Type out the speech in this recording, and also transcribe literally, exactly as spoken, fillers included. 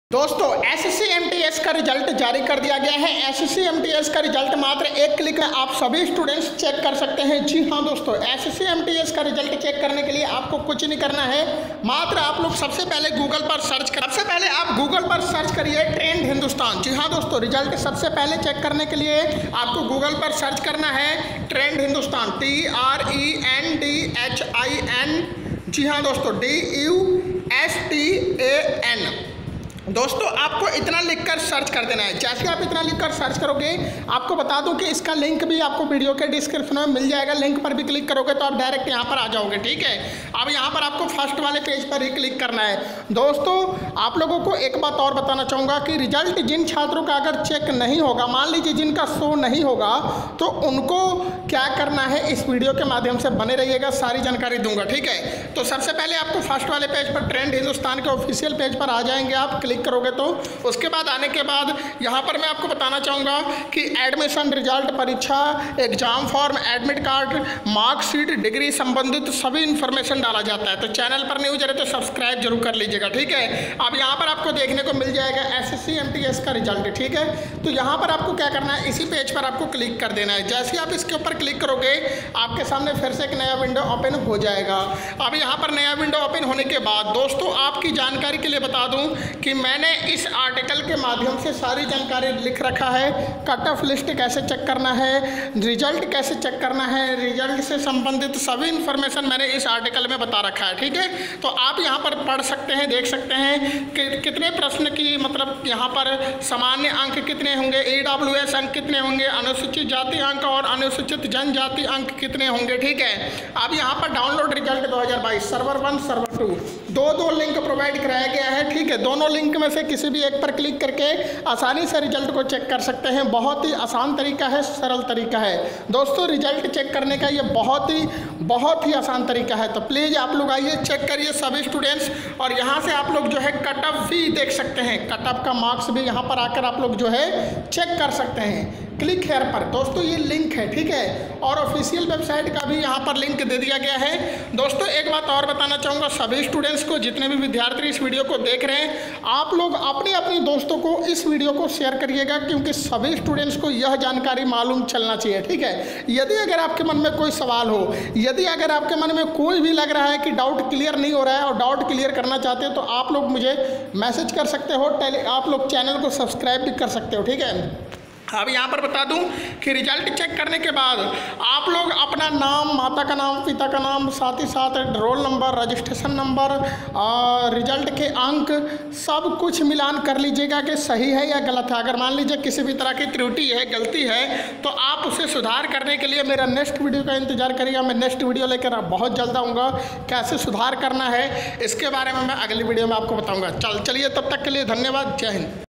दोस्तों SSC MTS का result जारी कर दिया गया है। एसएससी एमटीएस का रिजल्ट मात्र एक क्लिक में आप सभी स्टूडेंट्स चेक कर सकते हैं। जी हाँ दोस्तों, एसएससी एमटीएस का रिजल्ट चेक करने के लिए आपको कुछ नहीं करना है, मात्र आप लोग सबसे पहले गूगल पर सर्च कर सबसे पहले आप गूगल पर सर्च करिए ट्रेंड हिंदुस्तान। जी हाँ दोस्तों, रिजल्ट सबसे पहले चेक करने के लिए आपको गूगल पर सर्च करना है trend Hindustan, T R E N D H I N. जी हाँ दोस्तों, D U S T A N. दोस्तों आपको इतना लिखकर सर्च कर देना है। जैसे आप इतना लिखकर सर्च करोगे, आपको बता दूं कि इसका लिंक भी आपको वीडियो के डिस्क्रिप्शन में मिल जाएगा। लिंक पर भी क्लिक करोगे तो आप डायरेक्ट यहां पर आ जाओगे। ठीक है, अब यहां पर आपको फर्स्ट वाले पेज पर ही क्लिक करना है। दोस्तों आप लोगों को एक बात और बताना चाहूँगा कि रिजल्ट जिन छात्रों का अगर चेक नहीं होगा, मान लीजिए जिनका शो नहीं होगा, तो उनको क्या करना है, इस वीडियो के माध्यम से बने रहिएगा, सारी जानकारी दूंगा। ठीक है, तो सबसे पहले आपको फर्स्ट वाले पेज पर ट्रेंड हिंदुस्तान के ऑफिशियल पेज पर आ जाएंगे। आप क्लिक करोगे तो उसके बाद आने के बाद यहां पर मैं आपको बताना चाहूंगा कि एडमिशन रिजल्ट, परीक्षा, exam form, admit card, marksheet, degree संबंधित सभी इंफॉर्मेशन डाला जाता है। तो चैनल पर न्यू जरूर तो सब्सक्राइब जरूर कर लीजिएगा। ठीक है, अब यहां पर आपको देखने को मिल जाएगा एसएससी एमटीएस का रिजल्ट। ठीक है, तो यहां पर आपको क्या करना है, इसी पेज पर आपको क्लिक कर देना है। जैसे आप इसके ऊपर क्लिक करोगे, आपके सामने फिर से एक नया विंडो ओपन हो जाएगा। अब यहां पर नया विंडो ओपन होने के बाद दोस्तों आपकी जानकारी के लिए बता दूं कि मैंने इस आर्टिकल के माध्यम से सारी जानकारी लिख रखा है। कट ऑफ लिस्ट कैसे चेक करना है, रिजल्ट कैसे चेक करना है, रिजल्ट से संबंधित सभी इंफॉर्मेशन मैंने इस आर्टिकल में बता रखा है। ठीक है, तो आप यहाँ पर पढ़ सकते हैं, देख सकते हैं कि कितने प्रश्न की मतलब यहाँ पर सामान्य अंक कितने होंगे, ईडब्ल्यूएस अंक कितने होंगे, अनुसूचित जाति अंक और अनुसूचित जनजाति अंक कितने होंगे। ठीक है, अब यहाँ पर डाउनलोड रिजल्ट दो हज़ार बाईस सर्वर वन सर्वर टू दो दो लिंक प्रोवाइड कराया गया है। ठीक है, दोनों लिंक में से किसी भी एक पर क्लिक करके आसानी से रिजल्ट को चेक कर सकते हैं। बहुत ही आसान तरीका है, सरल तरीका है दोस्तों। रिजल्ट चेक करने का ये बहुत ही बहुत ही आसान तरीका है। तो प्लीज़ आप लोग आइए, चेक करिए सभी स्टूडेंट्स, और यहाँ से आप लोग जो है कट ऑफ भी देख सकते हैं। कट ऑफ का मार्क्स भी यहाँ पर आकर आप लोग जो है चेक कर सकते हैं। क्लिक हेयर पर दोस्तों ये लिंक है। ठीक है, और ऑफिशियल वेबसाइट का भी यहाँ पर लिंक दे दिया गया है। दोस्तों एक बात और बताना चाहूँगा सभी स्टूडेंट्स को, जितने भी विद्यार्थी इस वीडियो को देख रहे हैं, आप लोग अपने अपने दोस्तों को इस वीडियो को शेयर करिएगा, क्योंकि सभी स्टूडेंट्स को यह जानकारी मालूम चलना चाहिए। ठीक है, यदि अगर आपके मन में कोई सवाल हो, यदि अगर आपके मन में कोई भी लग रहा है कि डाउट क्लियर नहीं हो रहा है और डाउट क्लियर करना चाहते हो, तो आप लोग मुझे मैसेज कर सकते हो, आप लोग चैनल को सब्सक्राइब भी कर सकते हो। ठीक है, अब यहाँ पर बता दूं कि रिजल्ट चेक करने के बाद आप लोग अपना नाम, माता का नाम, पिता का नाम, साथ ही साथ रोल नंबर, रजिस्ट्रेशन नंबर और रिजल्ट के अंक सब कुछ मिलान कर लीजिएगा कि सही है या गलत है। अगर मान लीजिए किसी भी तरह की त्रुटि है, गलती है, तो आप उसे सुधार करने के लिए मेरा नेक्स्ट वीडियो का इंतजार करिएगा। मैं नेक्स्ट वीडियो लेकर बहुत जल्द आऊँगा। कैसे सुधार करना है इसके बारे में मैं अगली वीडियो में आपको बताऊँगा। चल चलिए, तब तक के लिए धन्यवाद। जय हिंद।